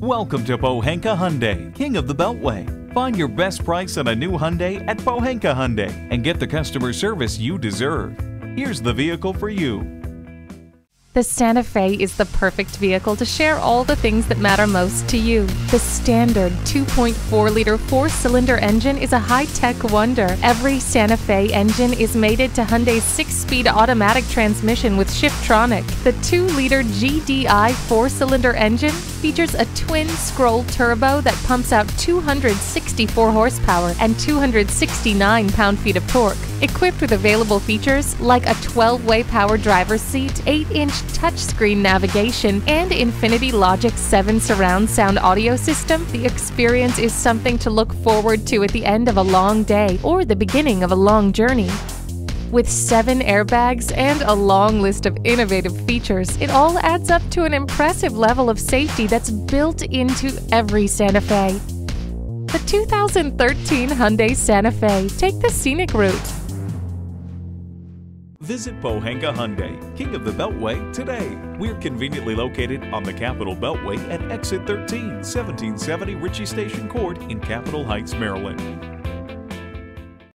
Welcome to Pohanka Hyundai, King of the Beltway. Find your best price on a new Hyundai at Pohanka Hyundai and get the customer service you deserve. Here's the vehicle for you. The Santa Fe is the perfect vehicle to share all the things that matter most to you. The standard 2.4-liter four-cylinder engine is a high-tech wonder. Every Santa Fe engine is mated to Hyundai's 6-speed automatic transmission with Shiftronic. The 2-liter GDI four-cylinder engine features a twin-scroll turbo that pumps out 264 horsepower and 269 pound-feet of torque. Equipped with available features like a 12-way power driver's seat, 8-inch touchscreen navigation, and Infinity Logic 7 surround sound audio system, the experience is something to look forward to at the end of a long day or the beginning of a long journey. With 7 airbags and a long list of innovative features, it all adds up to an impressive level of safety that's built into every Santa Fe. The 2013 Hyundai Santa Fe. Take the scenic route. Visit Pohanka Hyundai, King of the Beltway, today. We're conveniently located on the Capitol Beltway at Exit 13, 1770 Ritchie Station Court in Capitol Heights, Maryland.